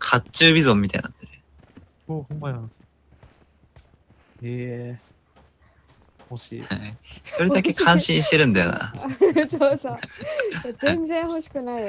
甲冑ビゾンみたいになってる。 お、ほんまや。欲しい。 一人だけ感心してるんだよな。 そうそう。全然欲しくないよ。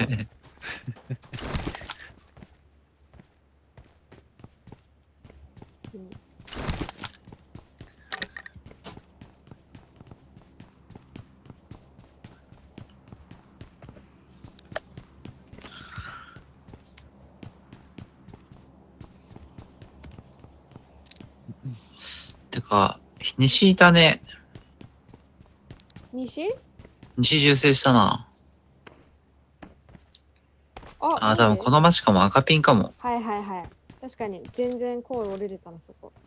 てか、西いたね。 西西重生したな。あ、多分この街かも。赤ピンかも。 はいはいはい。確かに全然声折れれたな、そこ。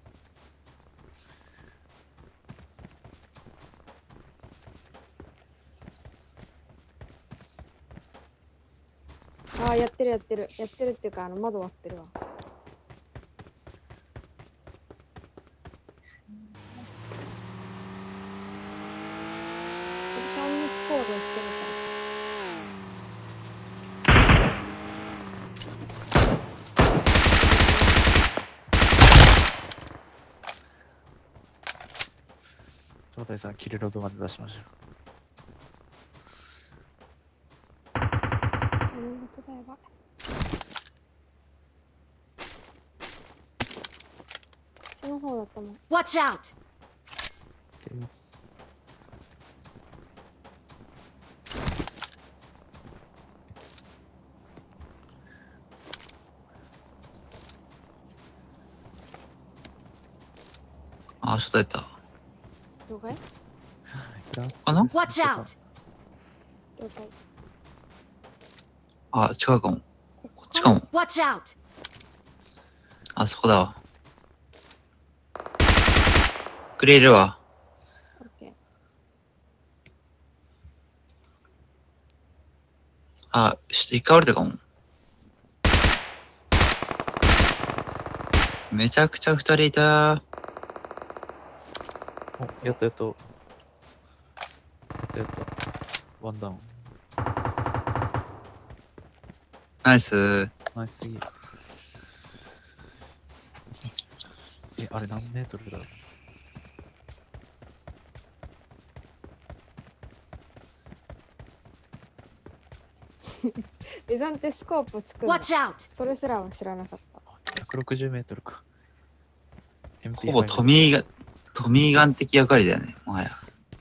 ああ、やってるやってる。やってるっていうか、窓割ってるわ。私、隠密行動してるから。 招待さん、キルログまで出しましょう。 この方だったもん。 Watch out! あ、初対だ。 了解？ かな？ Watch out! 了解。 あ、違うかも。こっちかも。 Watch out! あそこだわ。くれるわ。 オッケー。 あ、一回折れたかも。めちゃくちゃ二人いた。 お、やったやった。やったやった。ワンダウン。 ナイス。 ナイス。あれ何メートルだろう。 デザンテスコープ作るの。 Watch out! それすらは知らなかった。 160メートルか。 ほぼトミーガン的役割だよね、もはや。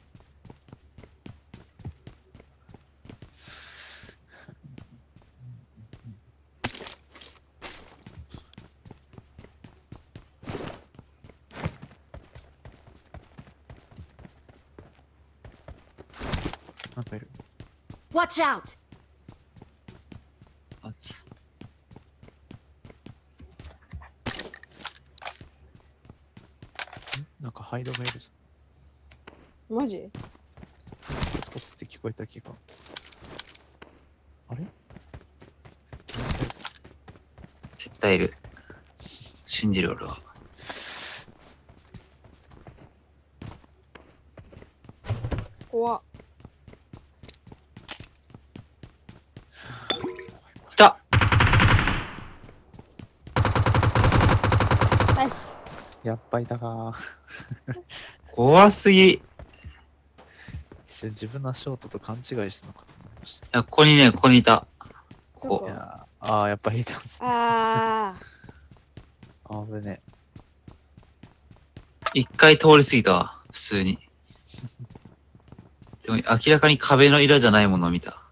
なんかいる。 Watch out! なんかハイドがいるぞ。 マジ？ コツコツって聞こえた気が。あれ？ 絶対いる。信じる俺は。 怖っ。 来た！ ナイス。 やっぱいたか。 怖すぎ。い一瞬自分のショートと勘違いしたのかと思いました。 や、ここにね、ここにいた。ここ。 いややっぱいたんすね。 あ危ね。 一回通り過ぎたわ、普通に。でも明らかに壁の色じゃないものを見た。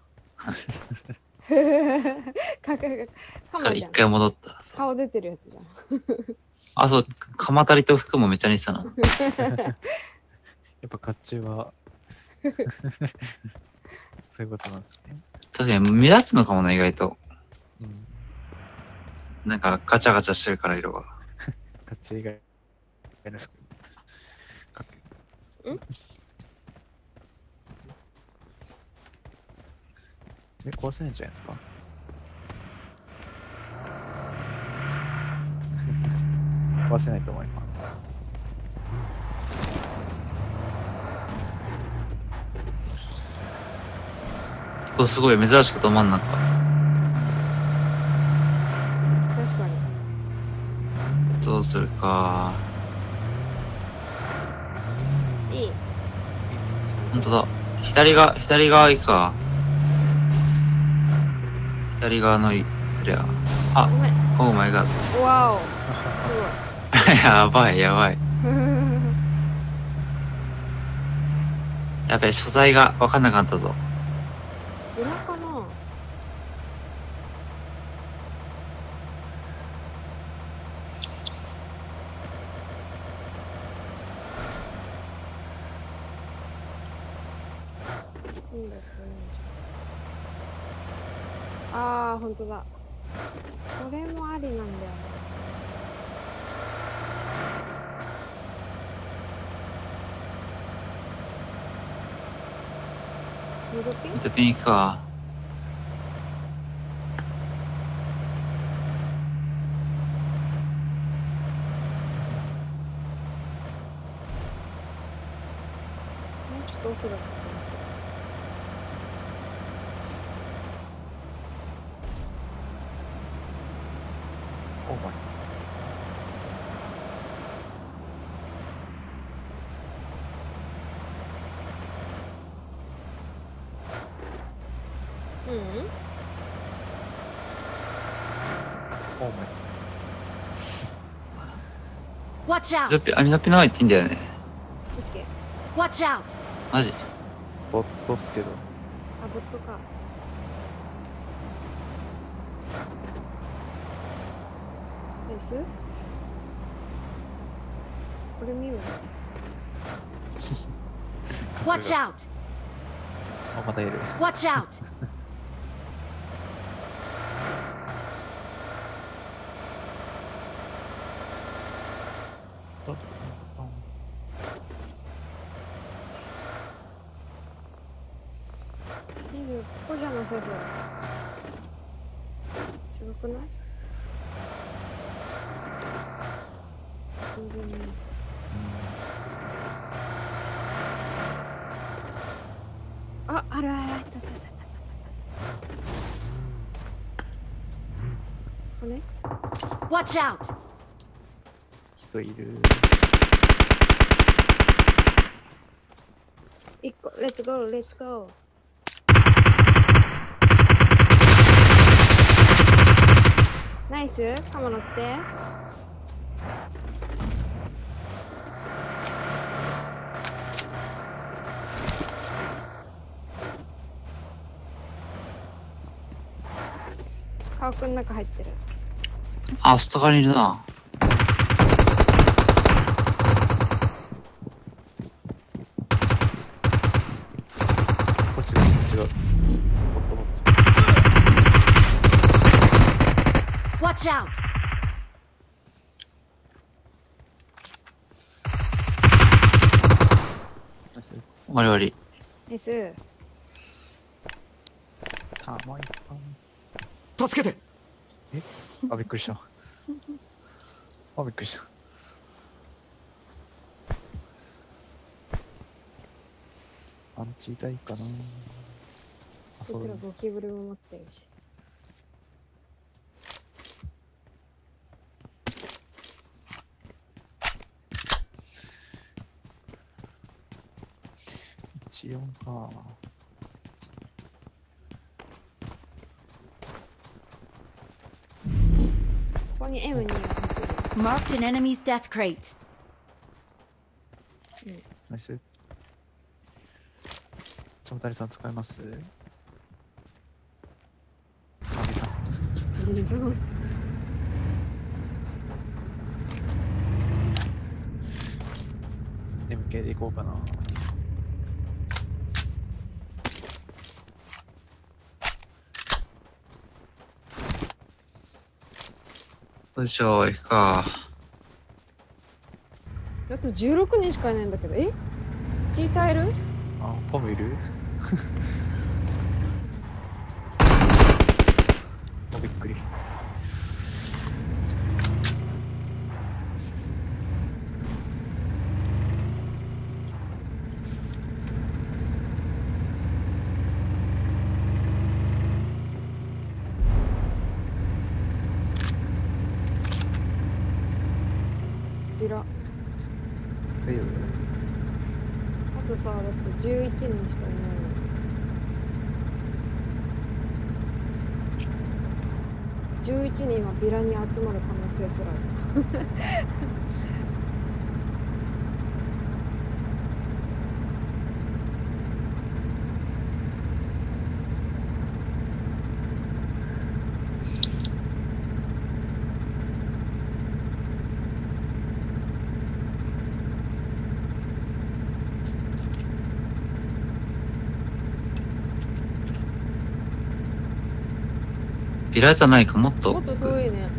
カから一マじゃん。 回戻った。 顔出てるやつじゃん。 あ、そう、鎌足りと服もめっちゃ似てたな。 やっぱ甲冑はそういうことなんですね。 確かに目立つのかもな、意外と。 うん。 なんかガチャガチャしてるから色が。 甲冑以外の服。壊せないんじゃないですか。壊せないと思います。 お、すごい珍しくど真ん中。 どうするか。 いい。 いいっつって。 ほんとだ。左側行くか。左側のい、あれや。あ、 ごめん。 オーマイガーわお。すド。やばい、やばい。 ごい。 やべえ、所在が分かんなかったぞ。 裏かな。ああ、ほんとだ。これもありなんだよな。ミドピンミトピン行くか。 もうちょっと奥だった気がする。 オーマイ。 うん。 オーマイ。 Watch ミト out! ピン、あ、ミトピンの方行っていいんだよね。 オッケー。 Watch out! マジ。 ボットっすけど。 あ、ボットか。ナイス。これ見よう。 Watch out! あ、またいる。 Watch out! どういいよ、ここじゃなさそう。違くない？全然ない。あ、あるある、あったあったあったあった。これ？ Watch out! 人いる。 一個、レッツゴー、レッツゴー。ナイス、カモ乗って。顔くん中入ってる。 あ、外側にいるな。 こっちだ、こっちだ。ボットボット。 Watch out! ナイス。 終わり終わり。 ナイス。 たまいったん。 助けて。 あ、びっくりした。あ、びっくりした。アンチ痛いかな。あ、そうだね。 こいつらゴキブリも持ってるし。 14か。 ここに M2 が入ってる。 Marked an enemy's death crate. ナイス。ちょもたりさん使います？マミさん。 水を。 MK でいこうかな。 よいしょ、行くか。 あと16人しかいないんだけど、え？チータイル？ あ、ポムいる？お、びっくり。 ビラ。あ大丈とさ、だって11人しかいないの。11人はビラに集まる可能性すらある。 ビラじゃないか、もっと。 もっと遠いね。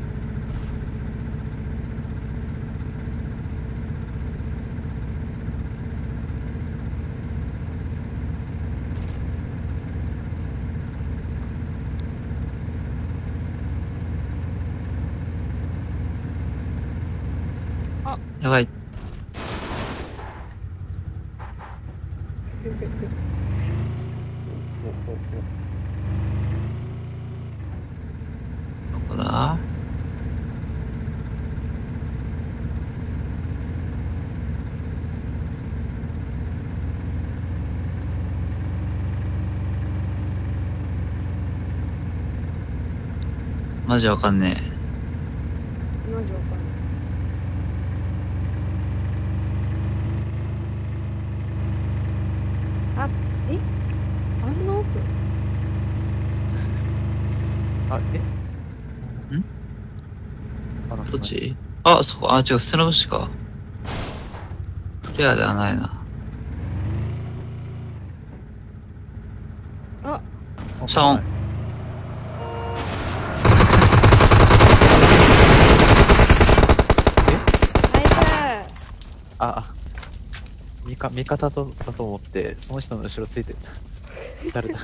やばい。どこだ？マジわかんねマジわかんない。あ、え、あんな奥？ 夫。あ、 んあ、なんかどっち？あ、そこ、あ、違う、普通のブッシュか。レアではないな。 あ、 シャオン。 ナイあ、味方だと思って、その人の後ろついてた。誰だ？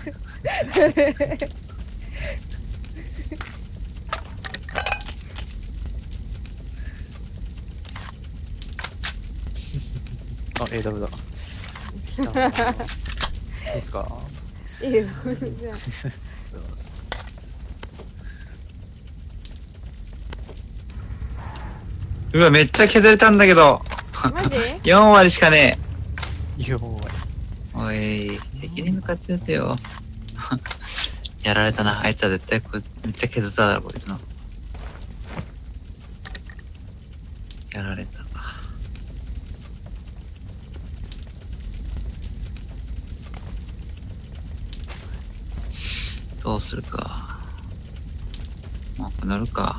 あ、AW だ。来た。いいっすか？ ス。いいよ。じゃうわ、めっちゃ削れたんだけど。 あマジ 4割しかねよえ。おい、敵に向かってやってよ。やられたな。あいつは絶対こいつめっちゃ削っただろ、こいつの。やられた。どうするか。もうこれ乗るか。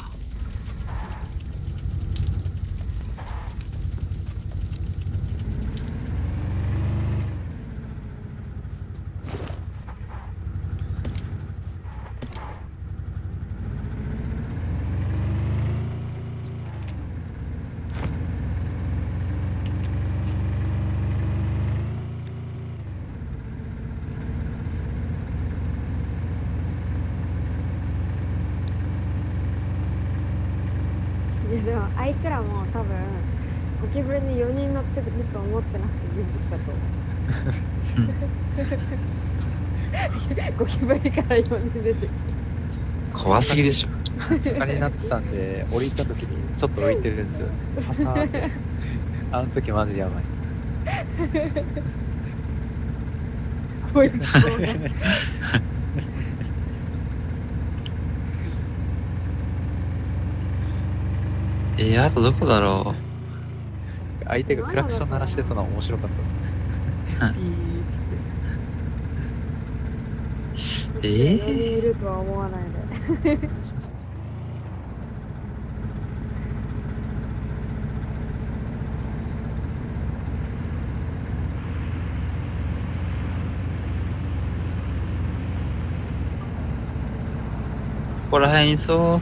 いやでもあいつらも多分ゴキブリに4人乗ってると思ってなくてビビったと思う。ゴキブリから4人出てきた。 怖すぎでしょ。 坂になってたんで、降りた時にちょっと浮いてるんですよ。パサーって。あの時マジやばいです。 こういう顔があとどこだろ相手がクラクション鳴らしてたのは面白かったですね。ピーッつって。 う。 4人いるとは思わないで。 ここら辺いそう。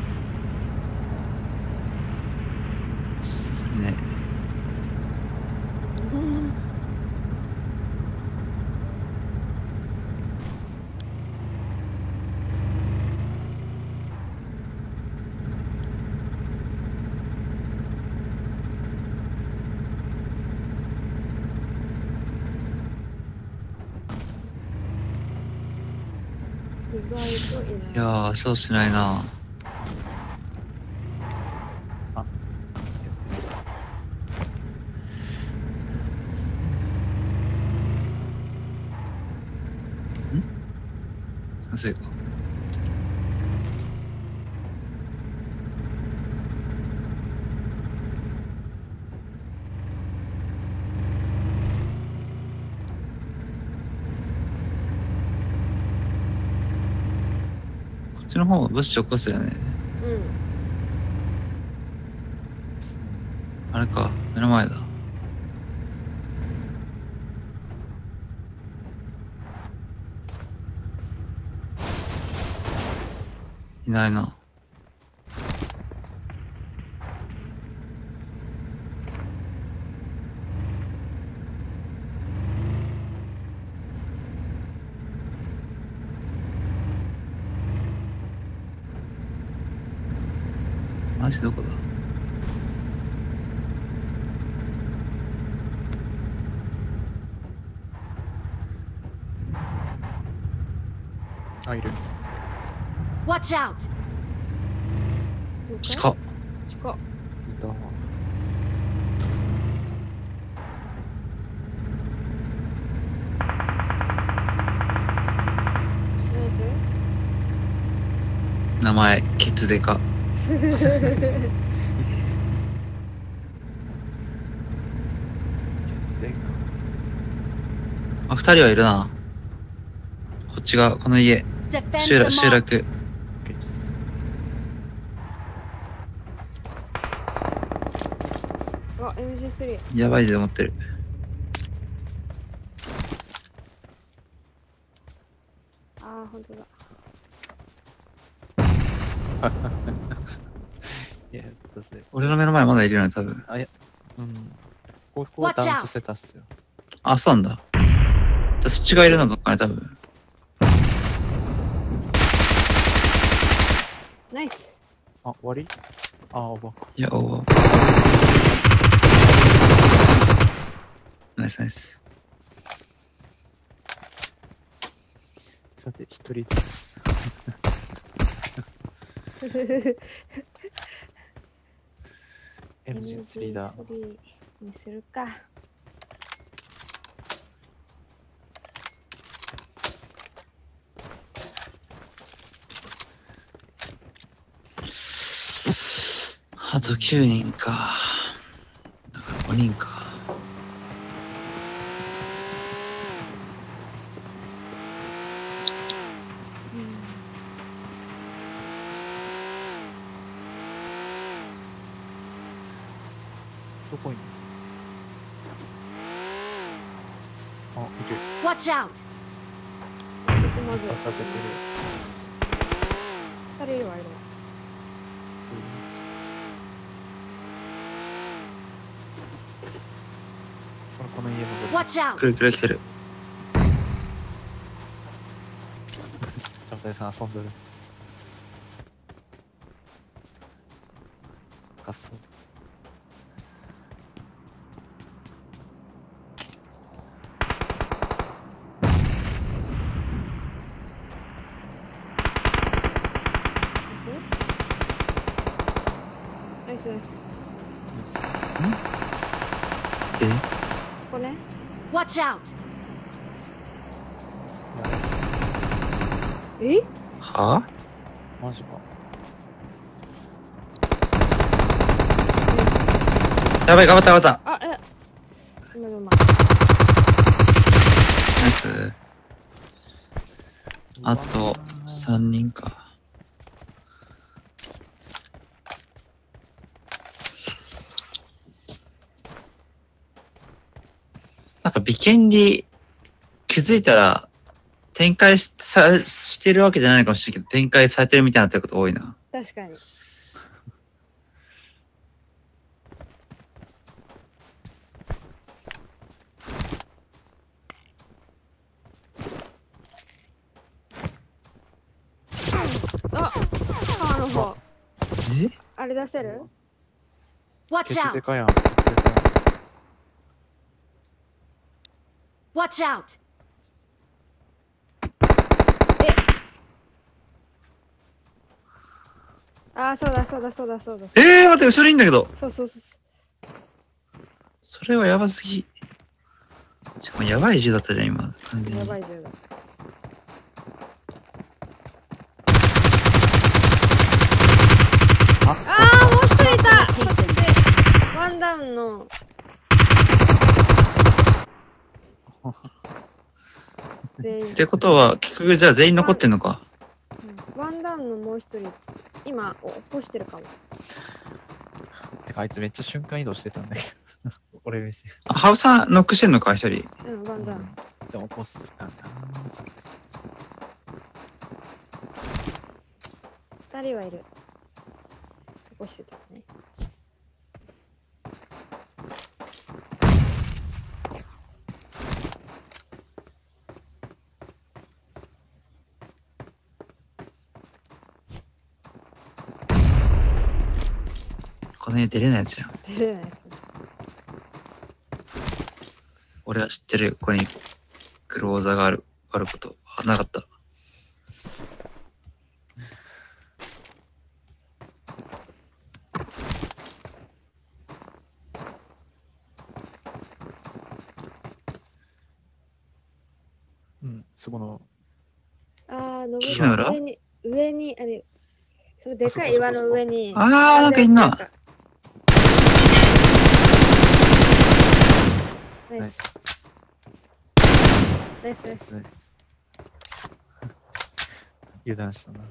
ね。 意外といない。 いやー、そうしないな。 あ、 そうか。こっちの方物資起こすよね。 うんあれか、目の前だ。いないな。マジどこだ？ あ、いる。 Watch out! 近っ。 近っ。 いたわ。 ナイス。 名前、ケツデカ。 決定か。 あ、二人はいるな。こっちが、この家。 Defend 集 the 落、集 mark. 落。 OK です。 あ、MG3。 やばいで持ってる。 あー、ほんとだ。 いや、だぜ。 俺の目の前まだいるよね、多分。 あ、いや、うん。ここは Watch ダウン out させたっすよ。 あ、そうなんだ。じゃあそっちがいるのどっかね、多分。 ナイス。 あ、終わり？あ、おばか。 いや、おー。ナイスナイス。 さて、一人ずつ。MG3 だ。 MG3にするか。 あと9人か。だから5人か。 どこに？あ、いる。 Watch out! そこまずあ、下げてる。 2人いるわいるわ。 この家の上。 Watch out! 来る来る来てる。 サムタイさん遊んでる。滑走。 ナイスナイス。 え？ ここね。 Watch out! え？ はマジか。 ぁ？やばい、頑張った頑張った。 あ、え。今のま。 ナイス。あと3人か。なんか、眉間に気づいたら展開してるわけじゃないのかもしれないけど、展開されてるみたいになってること多いな。 確かに。あ、川の方。 え？ あれ出せる？ Watch ケツで out! かやん。 Watch out! あー、そうだそうだそうだそうだ。 待って、後ろにいんだけど。 そうそうそう。 それはやばすぎ。しかもやばい銃だったじゃん、今。完全にやばい銃だ。 全員ってことは、結局じゃあ全員残ってんのか。 ワンダウンのもう一人今起こしてるかも。 てかあいつめっちゃ瞬間移動してたんだけど。俺目線。 あ、ハウさんノックしてんのか、一人。 ワンダウン。 でも起こすかな。 2人はいる。起こしてたね。 この家出れないやつじゃん。 出れないやつ。 俺は知ってる。ここにクローザーがあること。あ、なかった。 うん、そこの。 ああ、登木の裏上に、あれ、そのでかい岩の上に。 あーなんかいんな。 ナイス。ナイスナイス。 ナイス。油断したな。い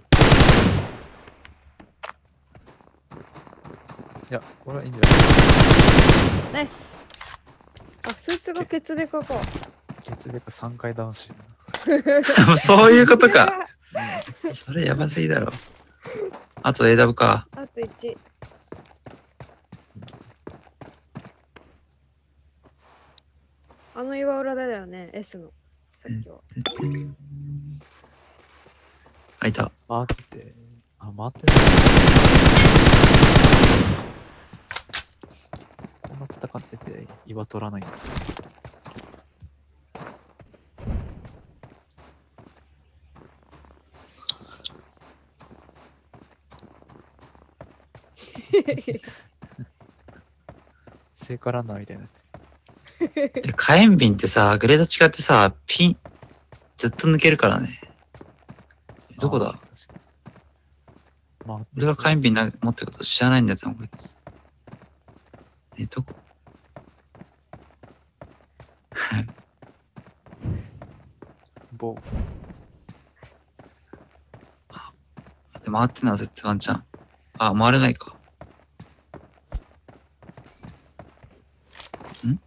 や、これはいいんじゃない？ ナイス。あ、そいつがケツデカか。 ケツでか3回ダウンしてるもうそういうことか。それやばすぎだろ。あと AW か。 あと1。あの岩裏だよね、S の。さっきは。 あ、いた。 回ってて。あ、回ってない。こんな戦ってて岩取らないんだ。聖火ランナーみたいになって火炎瓶ってさ、グレード違ってさ、ピン、ずっと抜けるからね。どこだ？ あー確かに。まあ、 俺が火炎瓶持ってること知らないんだよ、多分こいつ。どこ？ 棒。 回ってんのは絶対ワンチャン。あ、回れないか。ん？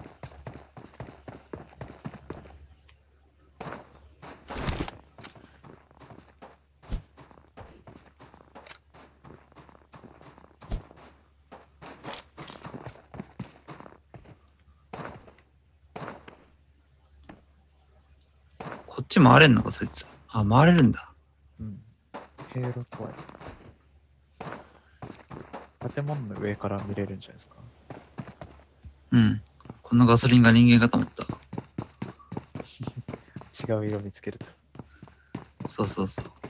こっち回れんのか、そいつ。あ、回れるんだ。 うん。ヘイロ怖い。建物の上から見れるんじゃないですか。 うん。このガソリンが人間かと思った。 違う色見つけると。 そうそうそう。